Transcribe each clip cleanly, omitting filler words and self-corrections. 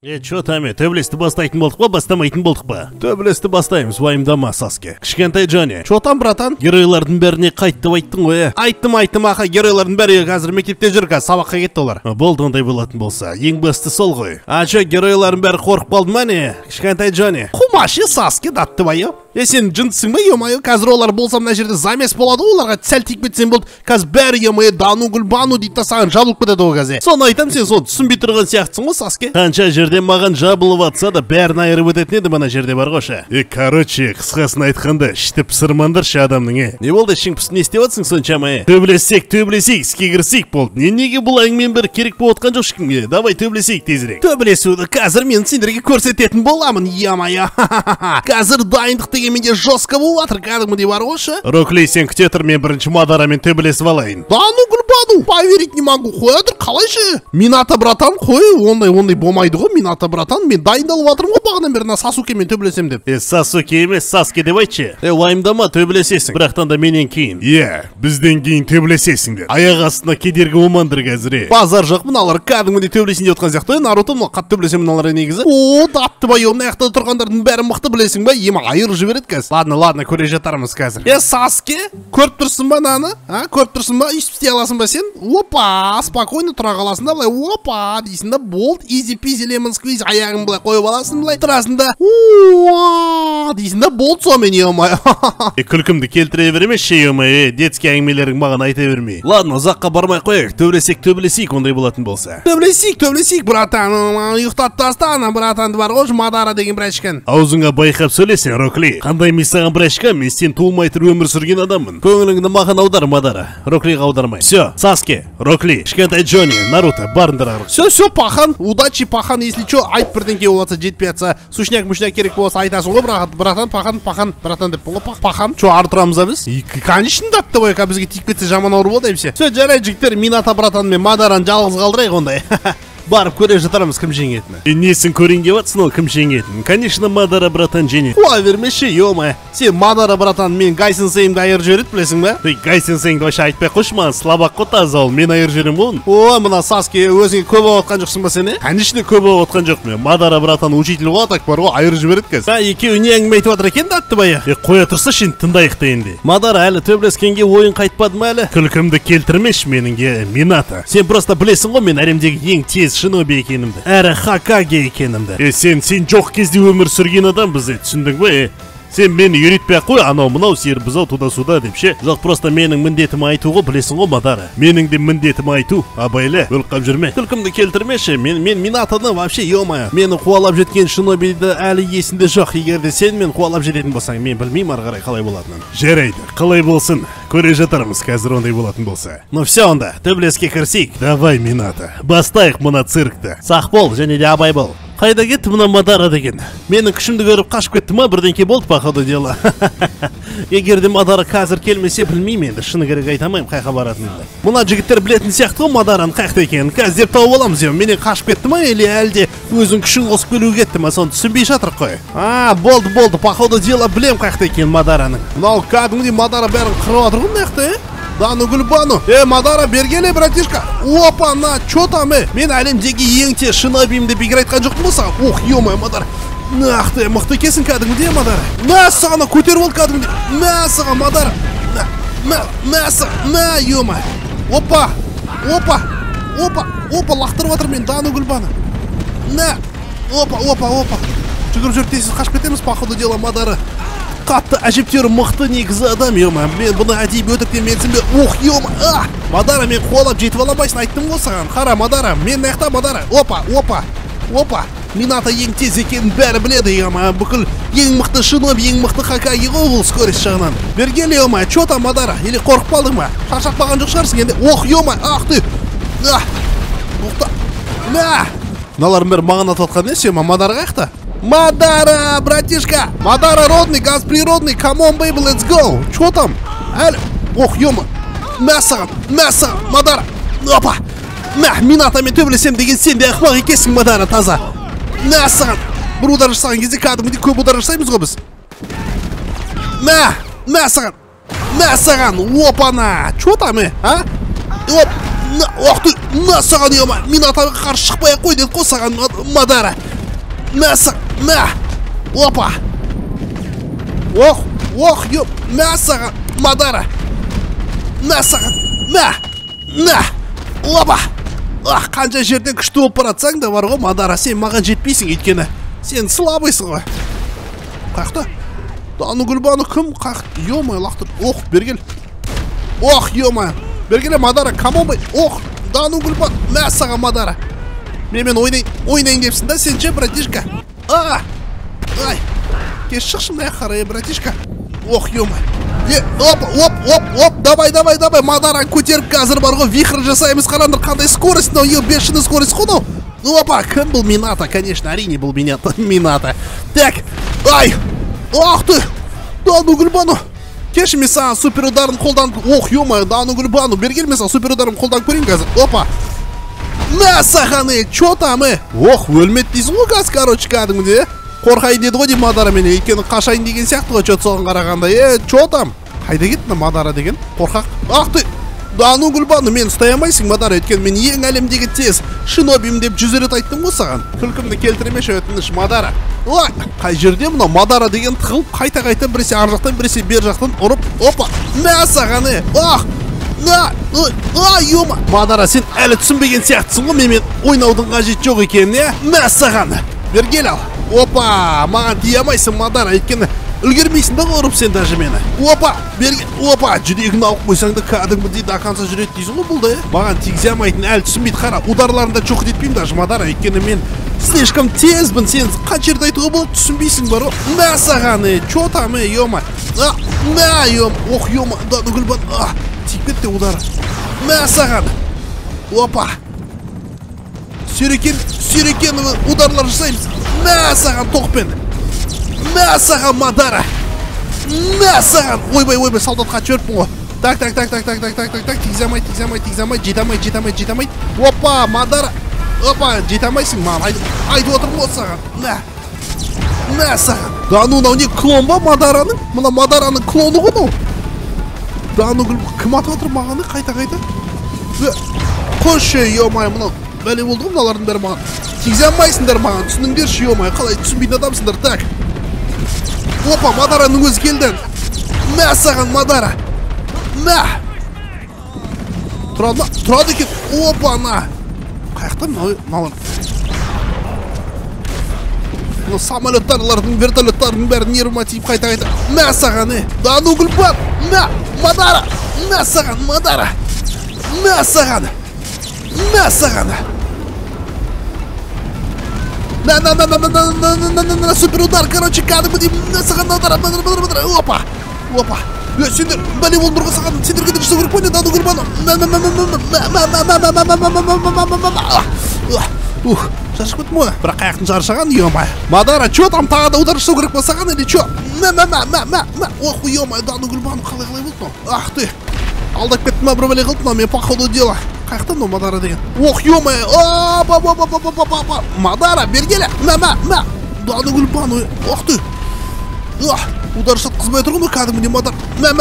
Чё там, төбелесті бастайтын болдық па, бастамайтын болдық па? Төбелесті бастаймыз, уайымдама, Саске. Кішкентай Джонни. Чё там, братан? Геройлардың бәріне қайтты айттың ғой, Айттым, аха, геройлардың бәрі қазір мектепте жүр, сабаққа кетті олар. Болды, ондай болатын болса, ең басты сол ғой. Чё, геройлардың бәрі қорқып қалды ма не? Кішкентай Джонни. Құмашы, Саске, датты байы. Сен жындысың ба, ё-майо, қазір олар болса мына жерде замес болады, оларға сәл тиіп кетсең болды. Қазір бәрі ё-майо, дану гүл бану дейді да саған жабылып кетеді ғой қазір. Соны айтам, сен соны түсінбей тұрған сияқтысың ғой, Саске. Қанша жерден маған жабылып атса да бәрін айырып өтетін еді мына жерде бар ғой. Короче, қысқасын айтқанда, ішті пысырмандаршы адамның, Не болды, ішің пысып не істеп атсың соншама, Төбелесек, іске кірсек болды. Неге бұл әңгімен бір керек болып отқан жоқ ешкімге? Давай төбелесейік тезірек. Төбелесуді қазір мен сендерге көрсететін боламын, ё-майо. Қазір дайындық менде жестко болып атыр, кәдімгідей бар ғой. Рокли, сен күте тұр, мен бірінші Мадарамен төбелесіп алайын. Да ну гүлбану, поверить не могу. Қой отыр, қалайшы? Мината, братан, қой, ондай болмайды ғой, Мината, братан. Мен дайындалып атырмын ғой бағанадан бері Сасукемен төбелесем деп. Сасуке емес, Саске деп айтшы. Уайымдама, төбелесесің. Бірақтан да менен кейін. Бізден кейін төбелесесіңдер. Аяқ астына кедергі болмаңдар қазір. Базар жоқ, мыналар кәдімгідей төбелесін деп отқан сияқты. Наруто мына қатты төбелесем мыналар негізі. Датты бай, мына жақта тұрғандардың бәрі мықты білесің ба? Ема айыр жібереді қазір. Ладно, көре жатармыз қазір. Саске, көріп тұрсың ба наны? Көріп тұрсың ба? Үйсіп істей аласың ба сен? Опа, спокойно тұра қаласың да, былай, опа, дейсің да, болды, easy peasy lemon squeeze, аяғын былай қойып аласың, былай, тұрасың да, дейсің да, болды сонымен, ё-майо. Күлкімді келтіре бермеші, ё-майо, детский әңгімелерің маған айта бермей. Ладно, ұзаққа бармай қояйық, төбелесейік, ондай болатын болса. Төбелесейік, братан, ұйықтат тастана, братанды бар ғой, Мадара деген братишкан. Аузыңа байқап сөйлесең, Рокли. Қандай мен саған братишка, мен сен туылмай тұр өмір сүрген адаммын. Көңіліңді маған аудар, Мадара. Роклиға аудармай. Все, Саске, Рокли, кішкентай Джонни, Наруто, барыңдар ары. Все, пахан, удачи, пахан, если что, айт бірдеңке болса, жетпей атса, сушняк-мушняк керек болса, айтасың ғой, братан, братан деп болға, пахан. Что, ары тұрамыз біз? Конечно, датты ғой, бізге тиіп кетсе жаман ауыр болды, все. Все, жарай, жігіттер, Мината, братан мен Мадараны жалғыз қалдырайық ондай. Барып көре жатармыз кім жеңетіні. Несін көрейін деп атсың ол кім жеңетіні? Конечно, Мадара, братан, жеңет. Қуа бермеші, ё-майо. Сен Мадара, братан, мен Гай-сенсейімді айыр жібереді, білесің ба? Гай-сенсейіңді вообще айтпай қойшы маған, слабақ қой таза ол, мен айыр жіберем болын. Мына Саске, өзіңе көп отқан жоқсың ба сен, Конечно, көп отқан жоқ мен. Мадара, братан, учитель ғой, так бар ғой, айыр жібереді кәз. Екеуі не әңгіме айтып жатыр екен, датты бая. Қоя тұрса шын тыңдайық та енді. Мадара, әлі төбелескенге ойын қайтпады ма әлі? Күлкімді келтірмеш меніңге, Мината. Сен просто білесің ғой, мен әлемдегі ең тез шиноби екенімді, әрі Хакаге екенімді. Сен жоқ кезде өмір сүрген адам бізде, түсіндің бе? Сен мені үйретпей қой, анау-мынау сер бұзау туда-суда деп ше. Жоқ, просто менің міндетім айту ғой, білесің ғой, Мадара. Менің де міндетім айту, абайлы, өлқап жүрме. Күлкімді келтірмеші, мен Минатаны вообще, ё-майо. Мені қуалап жеткен шинобиді әлі есінде жоқ. Егерде сен мен қуалап жететін болсаң, мен білмеймін ары қарай қалай болатынын. Жарайды, қалай болсын, көре жатармыз қазір ондай болатын болса. Ну все онда, төбелеске кірсейік. Давай, Мината, бастайық мына циркті. Сақ бол, және де абай бол. Қайда кетті мына Мадара деген? Менің күшімді көріп қашып кетті ма, бірдеңке болды па ходу дела? Егерде Мадара қазір келмесе білмеймін енді, шыны керек айтамайым қайқа баратынымды. Мына жігіттер білетін сияқты ғой Мадараның қайқта екенін. Қазір тауып аламыз, менен қашып кетті ма, или әлде өзің күшін қосып келуге кетті ма, соны түсінбей жатырық қой. Болды, по ходу дела білем қайқта екенін Мадараның. Мынау кәдімгідей Мадара бәрін қырып жатыр ғой мына жақта, Да ну гүлбану. Мадара, бергеле, братишка. Опа, чё там, Мен әлемдегі ең тез шинобиімді бекер айтқан жоқтым болса. Ё-майо, Мадара. Нақты, мықты кесін кәдімгідей, Мадара. Саған көтеріп ол кәдімгідей. Саған, Мадара. Ё-майо. Опа, лақтырып жатыр мен, да ну гүлбану. Опа. Жүгіріп тезіз қашып кетеміз, по ходу дела, Мадара. Қатты әжептері мықты негізі адам, ё-майо. Мен бұны әдейі өтіріктен менсін бе. Ё-майо. Мадара, мен қуалап жетіп аламайсын, айттым ғой саған. Қара, Мадара, мен наяқта, Мадара. Опа. Мината ең тез екенін бәрі біледі, ё-майо. Бүкіл ең мықты шиноби, ең мықты Хакаге ғой бұл скорость жағынан. Бергелі, ё-майо, чё там, Мадара? Или қорқып қалдың ба? Шаршап қалған жоқ шығарсың енді. Ё-майо, ах ты. Мыналардың бәрі маған ататқан не сен, Мадара қаяқта? Мадара, братишка! Мадара родный, газ природный, come on, baby, let's go! Чё там? Әлі? Ё-майо! Мәссаған, Мадара! Опа! Минатамен төбелесем деген сен де ақымақ екенсің, Мадара, таза! Мәссаған! Бір удар жасаған кезде кәдімгідей көп удар жасаймыз ғой біз. Мәссаған! Опана! Чё там, Ох ты! Мәссаған, ё-майо! Минатаға қарсы шықпай-ақ қой деді қой саған, Мадара! мә. Опа. Ох, ёп. Мә саған, Мадара. Мә саған, мә. Опа. Қанша жерден күшті болып баратсаң да бар ғой, Мадара, сен маған жетпейсің, өйткені сен слабыйсың ғой. Қаяқта? Дану Гүлбану кім? Ё-май, лақтыр. Ох, бергел. Ох, ё-май. Бергеле, Мадара, камон бай. Ох, Дану Гүлбану. Мә саған, Мадара. Менімен ойнайын депсің да, сен че, братишка? Ай. Кеш шықшым да қарай, братишка. Ох, ё-май. Оп, давай, Мадараны көтеріп қазір бар ғой, вихр жасаймыз, қараңдар қандай скорость, но бешеный скорость қону. Опа, кім бұл? Минато, конечно, әрине бұл Минато. Так, ай, ах ты, Дану Гүлбану. Кеші мен саған супер ударын қолданып, ох, ё-май, Дану Гүлбану, бергел мен саған супер ударын қолданып көрейін қазір. Опа, мә сағаны, чо там, ох, өлмет дейсің ғой қаз, короче, кәдімде. Қорқайын деді ғой, Мадара мені, екені қашайын деген сияқты ғой, чо соған қарағанда. Чо там? Қайда кетті Мадара деген? Қорқақ. Ах ты, Дану Гүлбану, мен ұстай алмайсың, Мадара, өйткені мен ең әлемдегі тез шинобим деп 100 рет айттым ғой саған. Күлкімді келтіремеші, өтініш, Мадара. Ой, қай жерде мұна Мадара деген тығылып, қайта біресе ар жақтан, біресе бер жақтан ұрып, опа, мә сағаны. Ах, ё-ма. Мадара, сен әлі түсінбеген сияқтысың ғой, мен ойнаудың қажеті жоқ екеніне. Мә сағаны. Бергел ал. Опа, маған тие алмайсың, Мадара, өйткені үлгермейсің да ұрып сен даже мені. Опа, берген. Опа, жүрегін алып қойсаң да кәдімгідей до конца жүреді дейсің ғой бұл да. Маған тигізе алмайтын, әлі түсінбейді. Қара, ударларында жоқ етпеймін даже, Мадара, өйткені мен слишком тезбін. Сен қанша жерде айтуға болады, түсінбейсің бар ғой. Мә саған, чо там, ё-ма. Мә, ё-ма. Ох, ё-ма, Дану Гүлбану. Тиіп кетті удары. Мә саған. Опа. Сүйрекен ударлар жасаймыз. Мә саған тоқпен. Мә саған, Мадара. Мә саған. Ойбай, солдатқа жөріппін ғой. Так. Тигізамай. Жетамай. Опа, Мадара. Опа, жетамайсың, маған. Айтып отырмын ғой саған. Мә саған. Дану, мынау не клон ба Мадараның? Мына Мадараның клоны ғой мынау. Дану кім атып отыр мағаны? Қайта. Қойшы, ё-май, мынау. Бәле болды ғой мыналардың бәрі маған. Тигізе алмайсыңдар маған, түсініңдерші, ё-май, қалай түсінбейтін адамсыңдар. Так. Опа, Мадараның өзі келді. Мә саған, Мадара. Мә. Тұрады екен. Опа, на. Қаяқта мыналар? Мына самолеттарлардың, вертолеттардың бәрі нервыма тиіп қайта. Мә саған, Дану Гүлбану. Мә, Мадара. Мә саған, Мадара. Мә саған. На супер удар, короче, кәдімгідей. Мә саған, Мадара. Опа. Сендер, бәле болды бұрға саған. Сендерге де жасау керек қой, Дану Гүлбану. Шаршып кеттім ғой. Бірақ қаяқтың шаршаған, ё-май. Мадара, чо там тағы да удар жасау керек па саған, или чо? Ох, ё-май, Дану Гүлбану қалай болды мынау? Ах ты. Алдап кеттім ма, бір бәле қылды мынау, мен по ходу дела. Қаяқта мынау Мадара деген? Ох, ё-май. Мадара, бергеле. Дану Гүлбану. Ох ты. Удар жатқызбай тұрғын ғой кәдімгідей Мадара.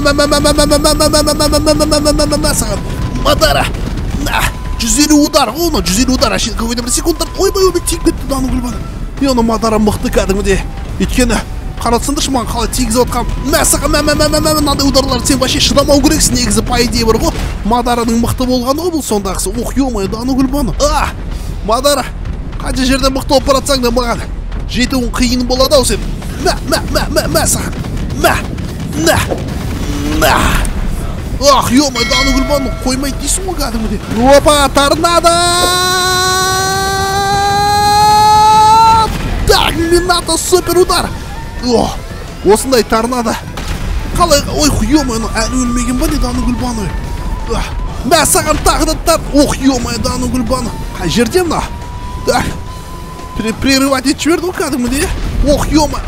Саған. Мадара. 150 удар, 150 удар, әшейін көбейді бір секундтар. Ойбай, тиіп кетті Дану Гүлбану. Оны Мадара мықты кәдімгідей. Өйткені қаратсыңдаршы маған қалай тигізіп отқан. Мә саған, мынандай ударлар сен вообще шыдамау керексің, негізі по идее бар ғой. Мадараның мықты болғаны ғой бұл сондағысы. Ох, ё-май, Дану Гүлбану. Мадара, қанша жерден мықты болып баратсаң да маған жетуің қиын болады ау сен. Мә саған. Ах, ё-май, Дану Гүлбану қоймайды дейсің ғой кәдімгідей. Опа, торнадо! Так, Минато супер удар. Осындай торнадо. Қалай, ой, ё-май, әлі өлмеген ба не Дану Гүлбану? Мә саған тағы да тар. Ох, ё-май, Дану Гүлбану. Қай жерде мына? Так, прерывать етіп жіберді ғой кәдімгідей. Ох, ё-май,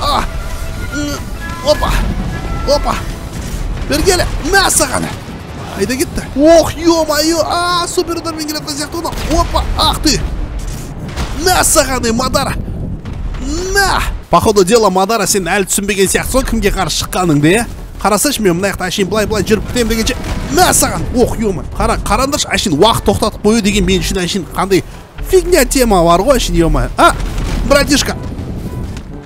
Опа. Бергеле, мә саған. Қайда кетті? Ох, ё-май, супер удармен келетін сияқты оны. Опа, ах ты. Мә саған, Мадара. Мә. Походу дела, Мадара, сен әлі түсінбеген сияқты сол кімге қарсы шыққаныңды, қарасашы, мен мына жақта әшейін былай жүріп кетем дегенше. Мә саған. Ох, ё-май. Қараңдаршы, әшейін уақыт тоқтатып қою деген мен үшін әшейін қандай фигня тема бар ғой, әшейін, ё-май. Братишка.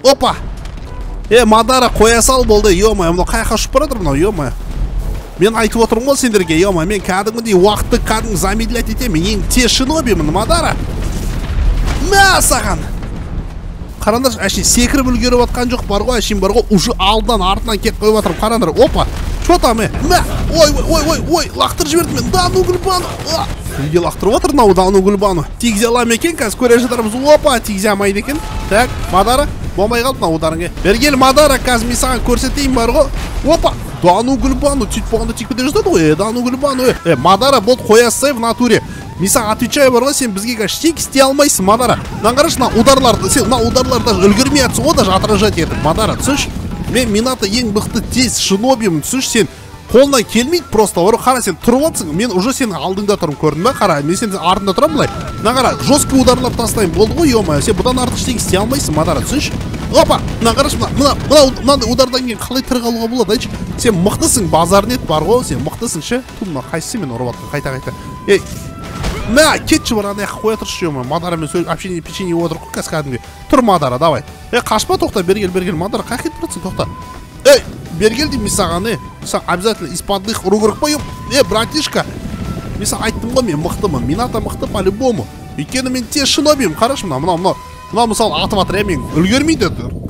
Опа. Мадара қоя сал болды. Ё-моё, мынау қаяққа ұшып баратыр мынау, ё-моё. Мен айтып отырмын ғой сендерге, ё-моё, мен кәдімгідей уақытты кәдімгі замедлять етемін. Ең тез шинобимін, Мадара. Мә саған. Қараңдар, әшейін секіріп үлгеріп атқан жоқ бар ғой, әшейін бар ғой, уже алдынан артынан кеп қойып жатырмын. Қараңдар, опа. Что там, Мә. Ой, лақтырып жіберді мен. Дану Гүлбану. Үйге лақтырып отыр мынау Дану Гүлбану. Тигізе аламын екен, қазір көре жатырмыз. Опа, тигізе алмайды екен. Так, Мадара, болмай қалды мынау ударыңа. Бергел Мадара, қазір мен саған көрсетейін бар ғой. Опа. Дану Гүлбану, сөйтіп болғанда тек кете жаздады ғой, Дану Гүлбану. Мадара болды, қоя сай в натуре. Мен саған отвечаю бар ғой, сен бізге ештеңе істей алмайсың, Мадара. Мына қарашы, мына ударларды, сен мына ударларды даже үлгермей жатсың ғой, даже отражать етіп. Мадара, түсінші? Мен Минато ең мықты тез шинобимін, түсінші, сен қолынан келмейді просто. Қара, сен тұрып жатсың, мен уже сенің алдыңда тұрмын, көрдің бе? Қара, мен сенің артында тұрамын былай. Мына қара, жестко ударлар тастаймын, болды ғой, ё-моё, сен бұдан артық ештеңе істей алмайсың, Мадара, түсінші? Опа, мына қарашы, мына удардан кейін қалай тірі қалуға болады, айтшы? Сен мықтысың, базарнет бар ғой, сен мықтысың, ше? Мына қайсысы мен ұрып жатқан, қайта. Мә, кетші бар, ана қоя тұршы, ё-моё, Мадарамен общение печенье отыр ғой, қазір кәдімгі. Тұр, Мадара, давай. Қашпа, тоқта, бергел, Мадара, қай кетіп тұрсың, тоқта. Бергел деймін саған, саған обязательно из-под дых ұру керек па, братишка. Мен саған айттым ғой, мен мықтымын, Минато мықты по-любому. Өйткені мен тез шинобимін, қарашы, мынау мысалы атып атыр, мен үлгермейді.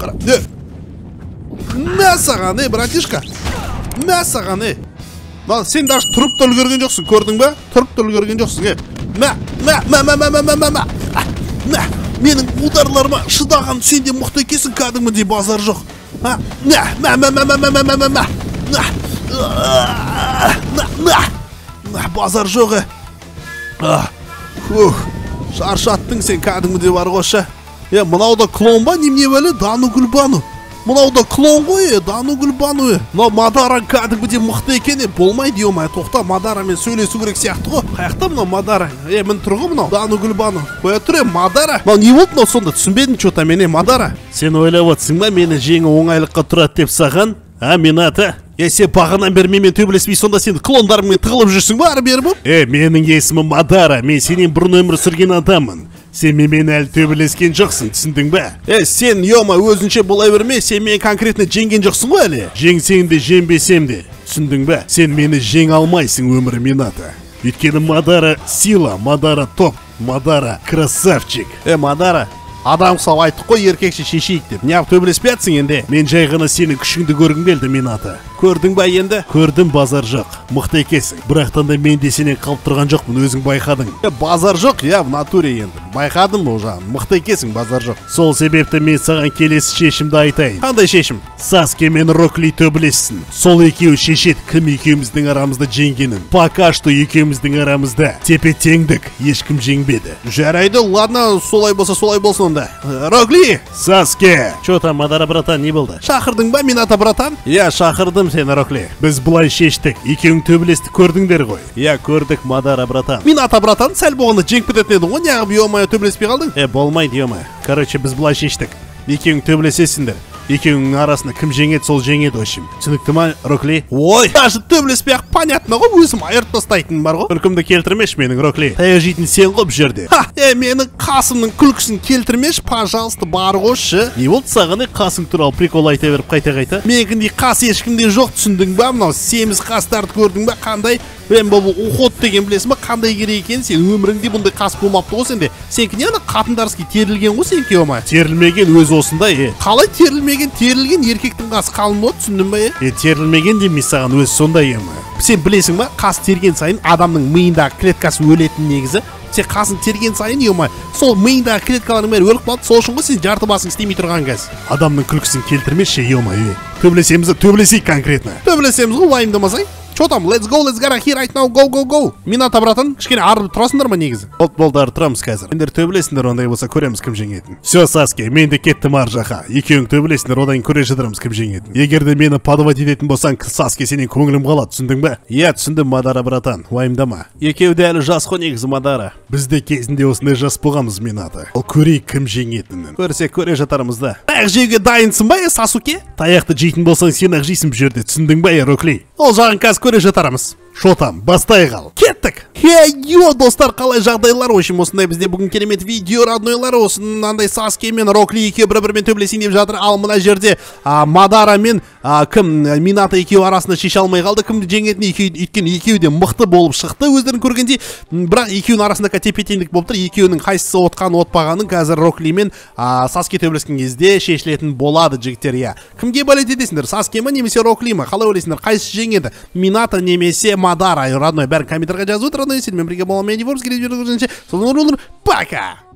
Мә саған, братишка. Мә саған, сен даже тұрып та үлгерген жоқсың, көрдің бе? Тұрып та үлгерген жоқсың, Мә, менің ударларыма шыдаған сенде мықты екенсің, кәдімгідей базар жоқ. Базар жоқ, шаршаттың сен кәдімгідей бар ғой, мынау да клон ба, немене бәле, Дану Гүлбану. Мынау да клон ғой, Дану Гүлбану. Мынау Мадара кәдімгідей мықты екен, болмайды, ё-моё, тоқта, Мадарамен сөйлесу керек сияқты ғой. Қаяқта мынау Мадара? Мін тұрғы мынау Дану Гүлбану. Қоя тұр, Мадара. Мынау не болды мынау сонда, түсінбедім что-то мен, Мадара. Сен ойлап отырсың ба, мені жеңі оңайлыққа тұрады деп саған? Минато? Сен бағанан бері менімен төбелеспей, сонда сен клондарыңмен тығылып жүрсің ба, ары-бері болып? Менің есімім Мадара, мен сенен бұрын өмір сүрген адаммын. Сен менімен әлі төбелескен жоқсың, түсіндің бе? Сен, ё-ма, өзінше болай берме, сен мен конкретно жеңген жоқсың ғой әлі? Жеңсең де, жеңбесем де, түсіндің бе? Сен мені жең алмайсың өмірі, Минато. Өйткені Мадара сила, Мадара топ, Мадара красавчик. Мадара, адам сау айттық қой, еркекші шешейік деп. Неғып төбелеспей атсың енді? Мен жай ғана сенің күшіңді көргім келді, Минато. Көрдің ба енді? Көрдім, базар жоқ. Мықты екенсің. Бірақтан да мен де сенен қалып тұрған жоқпын, өзің байқадың. Базар жоқ, в натуре енді. Байқадым ол мықты екенсің, базар жоқ. Сол себепті мен саған келесі шешімді айтайын. Қандай шешім? Саске мен Рокли төбелессін. Сол екеуі шешет, кім екеуміздің арамызда жеңгенін. Пока что екеуміздің арамызда тепе-теңдік, ешкім жеңбеді. Жарайды, ладно, солай болса солай болсын онда. Рокли! Саске! Чё там, Мадара братан, не болды? Шақырдың ба, Минато братан? Шақырдым сені, Рокли. Біз бұлай шештік, екеуің төбелесті көрдіңдер ғой. Көрдік, Мадара братан. Минато братан, сәл болғанда жеңіп кететін едің ғой, неғып ё-моё төбелеспей қалдың? Болмайды, ё-моё. Короче, біз бұлай шештік. Екеуің төбелесесіңдер. Екеуіңнің арасында кім жеңеді, сол жеңеді өшім. Түсінікті ма, Рокли? Ой, даже төбелеспей ақ понятно ғой, өзім айырып тастайтын бар ғой. Күлкімді келтірмеш менің, Рокли. Таяқ жейтін сен ғой бұл жерде. Менің қасымның күлкісін келтірмеш, пожалуйста, бар ғойшы. Не болды саған, қасың туралы прикол айта беріп қайта-қайта? Менікіндей қас ешкімде жоқ, түсіндің ба? Мынау семіз қастарды көрдің ба? Қандай? Бұл уход деген білесің ба, қандай керек екен? Сен өміріңде бұндай қас болмапты ғой сенде. Сенікі не ана қатындарский терілген ғой сенікі, омай? Терілмеген өз осындай, Қалай терілмеген? Терілген еркектің қасы қалың болды, түсіндің ба, терілмеген демей саған өз сондай, Сен білесің ба, қас терген сайын адамның миындағы клеткасы өлетін негізі. Сен қасын терген сайын, сол миындағы клеткалардың бәрі өліп қалды, сол үшін ғой сен жарты басың істемей тұрған кәз. Адамның күлкісін келтірмеші, төбелесейік конкретно. Төбелесеміз ғой, уайымдамасай. Что там? Let's go, let's get here right now, go. Минато братан, кішкене арып тұрасыңдар ма негізі? Болды, тұрамыз қазір. Сендер төбелесіңдер, ондай болса көреміз кім жеңетін. Все, Саске, мен де кеттім ар жаққа. Екеуің төбелесіңдер, одан көре жатырмыз кім жеңетін. Егер де мені подавать ететін болсаң, Саске, сенен көңілім қалады, түсіндің бе? Түсіндім, Мадара братан, уайымдама. Екеуі де әлі жас қой негізі, Мадара. Біз де кезінде осындай жас болғанбыз, Минато. Ол көрейік кім жеңетінін. Көрсек көре жатармыз да. Таяқ жеуге дайынсың ба, Сасуке? Таяқты жейтін болсаң, сен ақ жейсің бұл жерде, түсіндің бе, Рокли? Ол жағын қазір көре жатармыз. Шо там, бастай қал. Кеттік. Йо, достар, қалай жағдайлар? В общем, осындай бізде бүгін керемет видео, роднойлар. Осындай Саске мен Рокли екеуі бір-бірімен төбелесейін деп жатыр. Ал мына жерде Мадара мен Минато екеуі арасында шеше алмай қалды. Кімді жеңетін өйткені екеуі де мықты болып шықты өздерін көргенде. Бірақ екеуінің арасында тепе-теңдік болып тұр. Екеуінің қайсысы отқан отпағанын қазір Рокли мен Саске төбелескен кезде шешілетін болады, жігіттер. Я кімге болет етесіңдер? Саске ма немесе Рокли ма? Қалай ойлайсыңдар? Қайсысы жеңеді? Минато немесе Мадара? Родной, бәрін комментарийға жазып отыр. Родной, сенімен бірге боламын. Мен Диворс, келесі видеода көргенше. Пока!